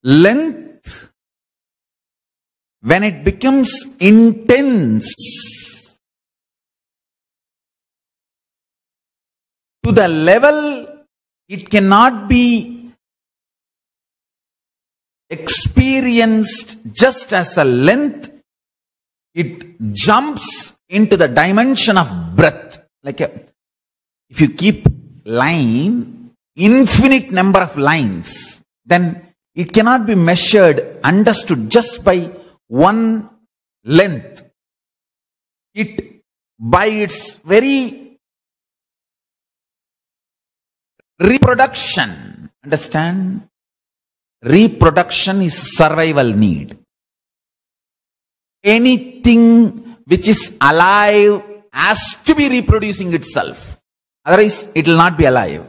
length, when it becomes intense to the level it cannot be experienced just as a length, it jumps into the dimension of breadth. Like if you keep line, infinite number of lines, then it cannot be measured, understood just by one length. It, by its very reproduction, understand? Reproduction is survival need. Anything which is alive has to be reproducing itself. Otherwise, it will not be alive.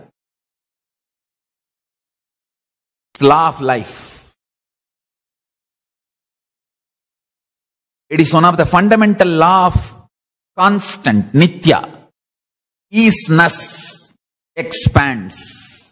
It's law of life. It is one of the fundamental law of constant, nitya. Easiness expands.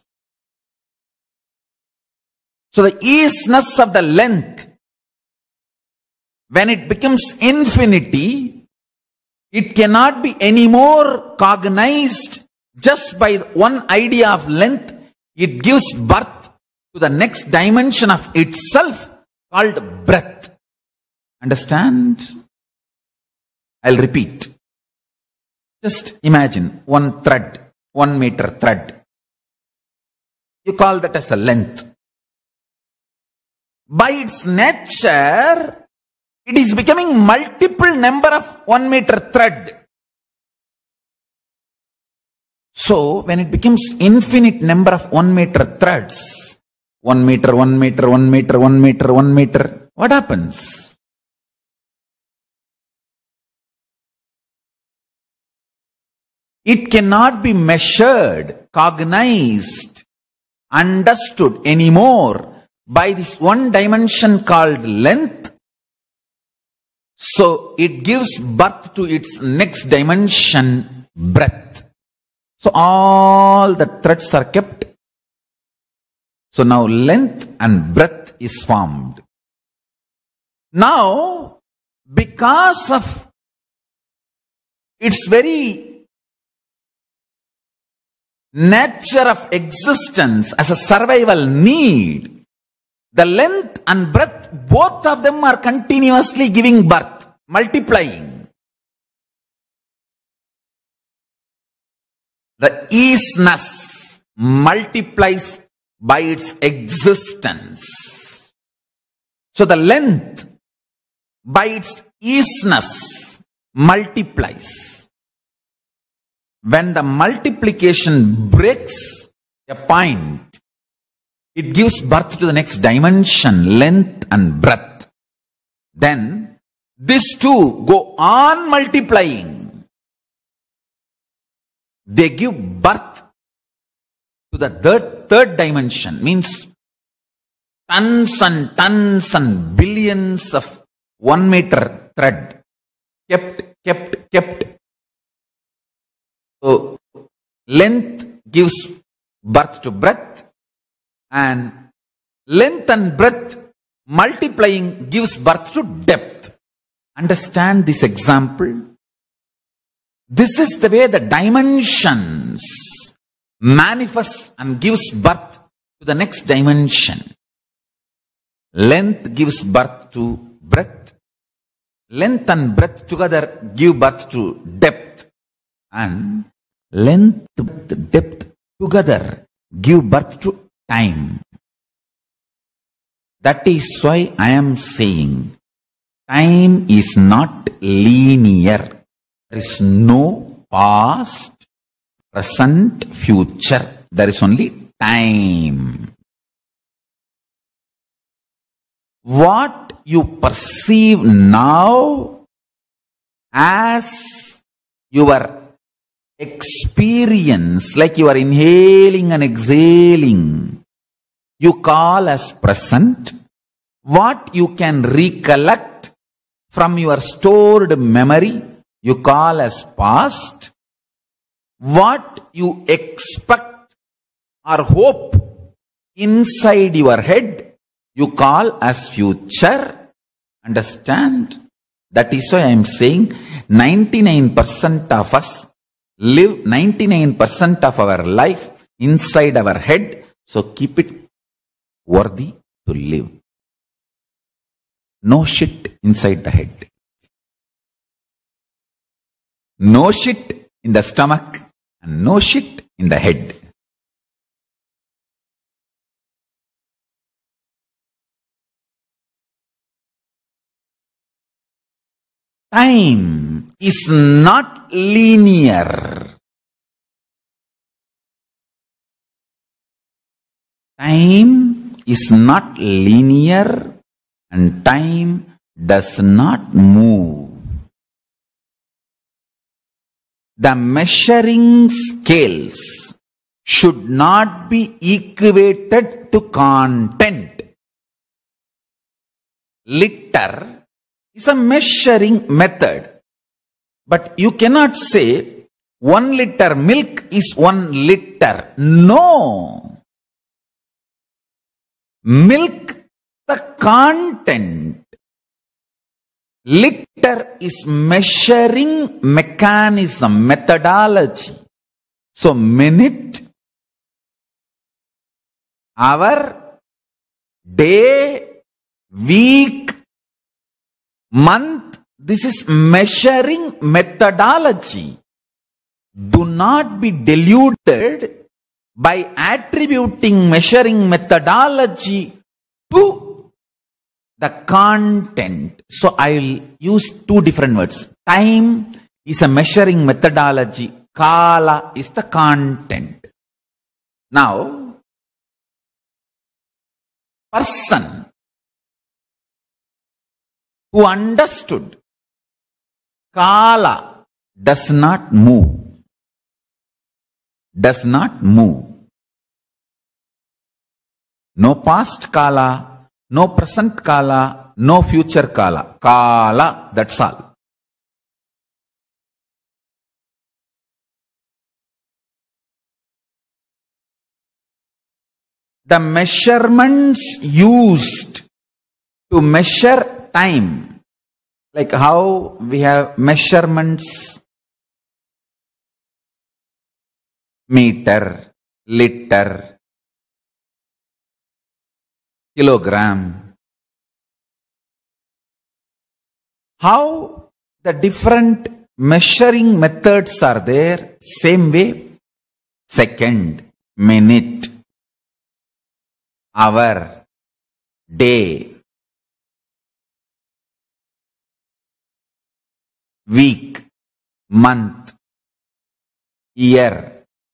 So the easiness of the length, when it becomes infinity, it cannot be any more cognized just by one idea of length. It gives birth to the next dimension of itself called breadth. Understand? I'll repeat. Just imagine one thread, 1 meter thread. You call that as a length. By its nature, it is becoming multiple number of 1 meter thread. So, when it becomes infinite number of 1 meter threads, 1 meter, 1 meter, 1 meter, 1 meter, 1 meter, what happens? It cannot be measured, cognized, understood anymore by this one dimension called length. So it gives birth to its next dimension, breadth. So all the threads are kept. So now length and breadth is formed. Now, because of its very nature of existence as a survival need, the length and breadth, both of them are continuously giving birth, multiplying. The easiness multiplies by its existence. So the length, by its easiness, multiplies. When the multiplication breaks a point, it gives birth to the next dimension, length and breadth. Then, these two go on multiplying. They give birth to the third dimension, means tons and billions of 1 meter thread kept. So, length gives birth to breadth, and length and breadth multiplying gives birth to depth. Understand this example? This is the way the dimensions manifest and gives birth to the next dimension. Length gives birth to breadth. Length and breadth together give birth to depth. And length, depth together give birth to time. That is why I am saying time is not linear. There is no past, present, future. There is only time. What you perceive now as your experience, like you are inhaling and exhaling, you call as present. What you can recollect from your stored memory, you call as past. What you expect or hope inside your head, you call as future. Understand? That is why I am saying 99% of us live 99% of our life inside our head. So keep it worthy to live. No shit inside the head. No shit in the stomach and no shit in the head. Time is not linear. Time is not linear and time does not move. The measuring scales should not be equated to content. Liter is a measuring method. But you cannot say 1 liter milk is 1 liter. No. Milk, the content. Liter is measuring mechanism, methodology. So minute, hour, day, week, month, this is measuring methodology. Do not be deluded by attributing measuring methodology to the content. So I will use two different words. Time is a measuring methodology. Kala is the content. Now, person who understood Kala does not move. Does not move. No past Kala, no present Kala, no future Kala. Kala, that's all. The measurements used to measure time, like how we have measurements, meter, liter, kilogram. How the different measuring methods are there, same way, second, minute, hour, day, week, month, year.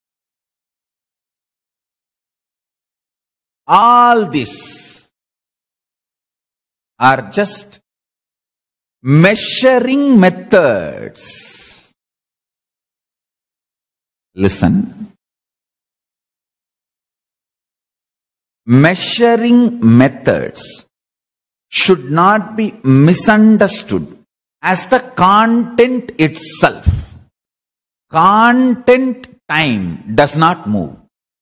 All this are just measuring methods. Listen. Measuring methods should not be misunderstood as the content itself. Content, time does not move.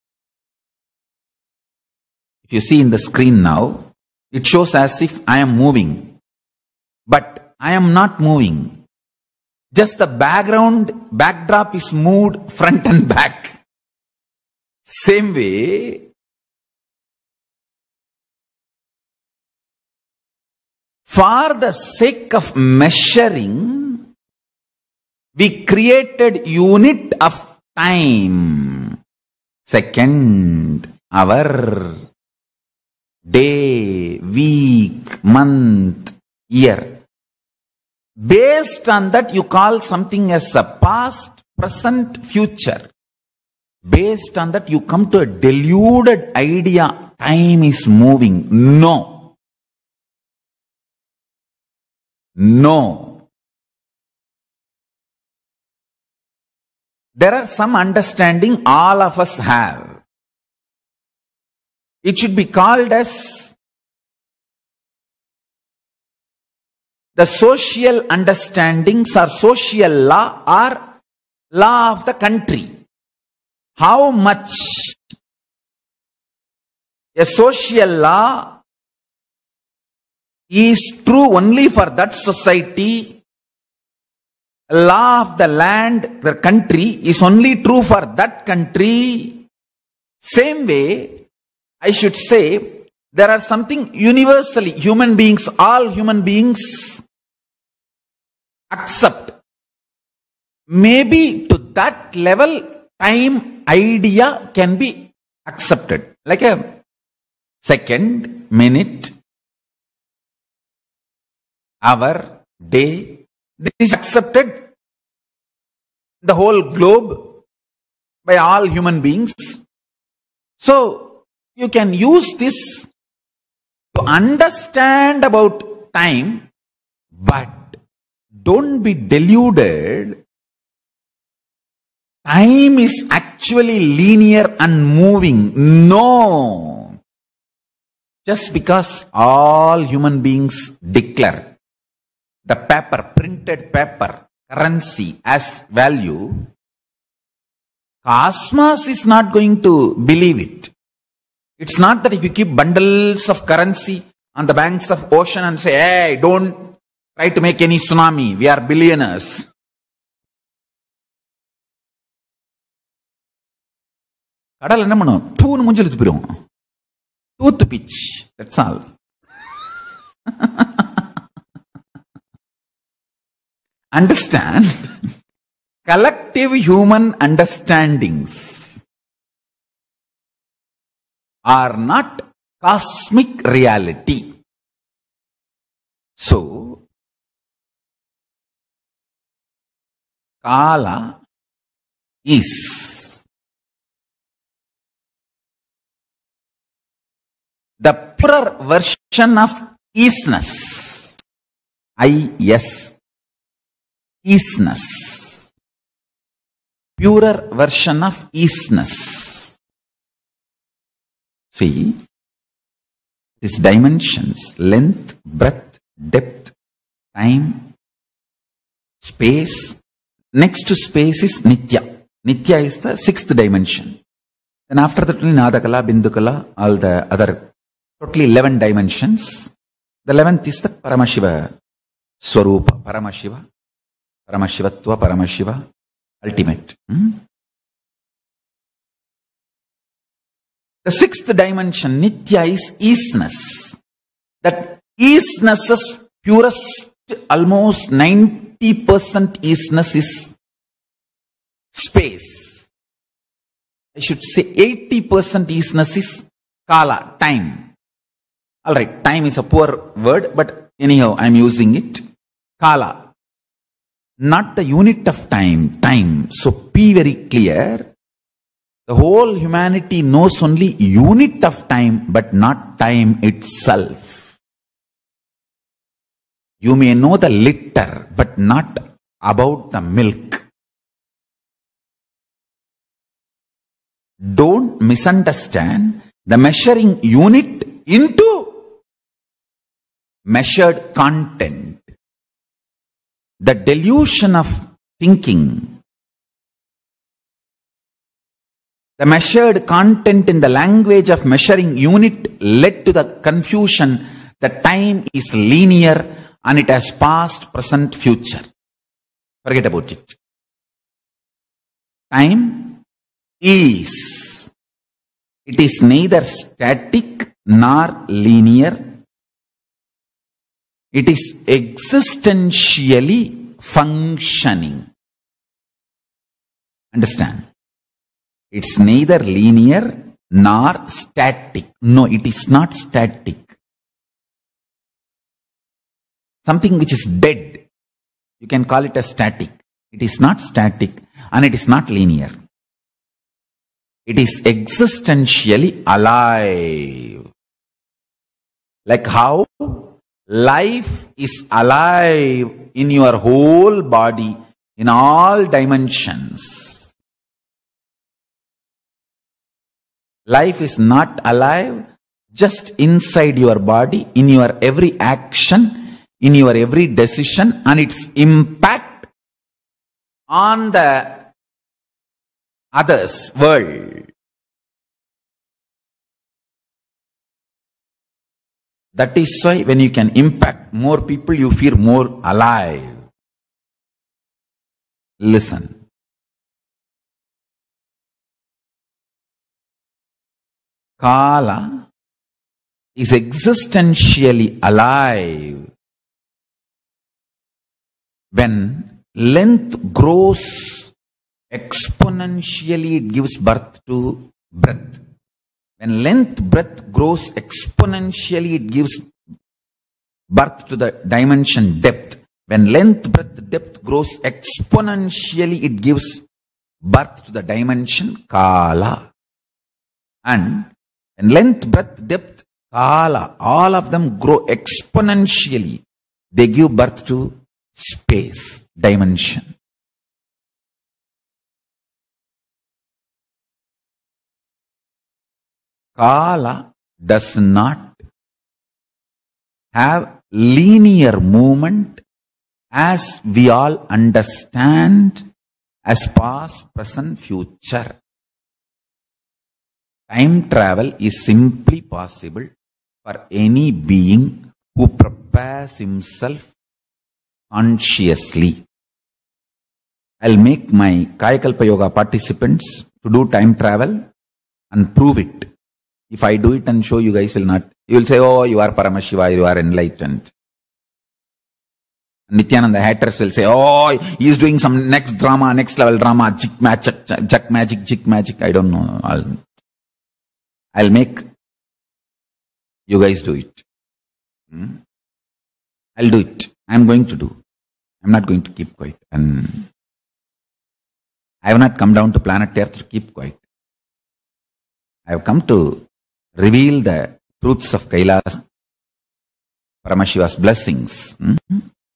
If you see in the screen now, it shows as if I am moving. But I am not moving. Just the backdrop is moved front and back. Same way, for the sake of measuring, we created unit of time. Second, hour, day, week, month, year. Based on that, you call something as a past, present, future. Based on that, you come to a deluded idea, time is moving. No. No. There are some understanding all of us have. It should be called as the social understandings or social law or law of the country. How much a social law is true only for that society. Law of the land, the country, is only true for that country. Same way, I should say, there are something universally human beings, all human beings accept. Maybe to that level, time idea can be accepted. Like a second, minute, hour, day. This is accepted the whole globe by all human beings. So, you can use this to understand about time, but don't be deluded. Time is actually linear and moving. No. Just because all human beings declare the paper, printed paper, currency as value, cosmos is not going to believe it. It's not that if you keep bundles of currency on the banks of ocean and say, hey, don't try to make any tsunami, we are billionaires. கடல் என்ன பண்ணும்? பூன்னு மூஞ்சில துப்பிடும். Tooth pitch. That's all. Understand, collective human understandings are not cosmic reality. So, Kala is the purer version of isness. I-S. Isness. Purer version of isness. See, these dimensions, length, breadth, depth, time, space. Next to space is Nitya. Nitya is the sixth dimension. Then after that, Nadakala, Bindukala, all the other, totally 11 dimensions. The 11th is the Paramashiva Swarupa, Paramashiva. Paramashivatva, Paramashiva, ultimate. The sixth dimension, Nitya, is isness. That isness is purest, almost 90% isness is space. I should say 80% isness is Kala, time. Alright, time is a poor word, but anyhow, I am using it. Kala. Not the unit of time, time. So be very clear. The whole humanity knows only unit of time, but not time itself. You may know the liter, but not about the milk. Don't misunderstand the measuring unit into measured content. The delusion of thinking, the measured content in the language of measuring unit led to the confusion that time is linear and it has past, present, future. Forget about it. Time is. It is neither static nor linear. It is existentially functioning. Understand? It's neither linear nor static. No, it is not static. Something which is dead, you can call it a static. It is not static and it is not linear. It is existentially alive. Like how life is alive in your whole body, in all dimensions. Life is not alive just inside your body, in your every action, in your every decision, and its impact on the others' world. That is why when you can impact more people, you feel more alive. Listen. Kala is existentially alive when length grows exponentially, it gives birth to breadth. When breadth grows exponentially, it gives birth to the dimension depth. When breadth, depth grows exponentially, it gives birth to the dimension kala. And when breadth, depth, kala, all of them grow exponentially, they give birth to space, dimension. Kala does not have linear movement as we all understand as past, present, future. Time travel is simply possible for any being who prepares himself consciously. I'll make my Kayakalpa Yoga participants to do time travel and prove it. If I do it and show, you guys will not. You will say, oh, you are Paramashiva, you are enlightened. And Nityananda haters will say, oh, he is doing some next drama, next level drama, jik magic, jik magic. I don't know. I'll make you guys do it. I'll do it. I'm going to do. I'm not going to keep quiet. And I have not come down to planet Earth to keep quiet. I have come to reveal the truths of Kailas, Paramashiva's blessings.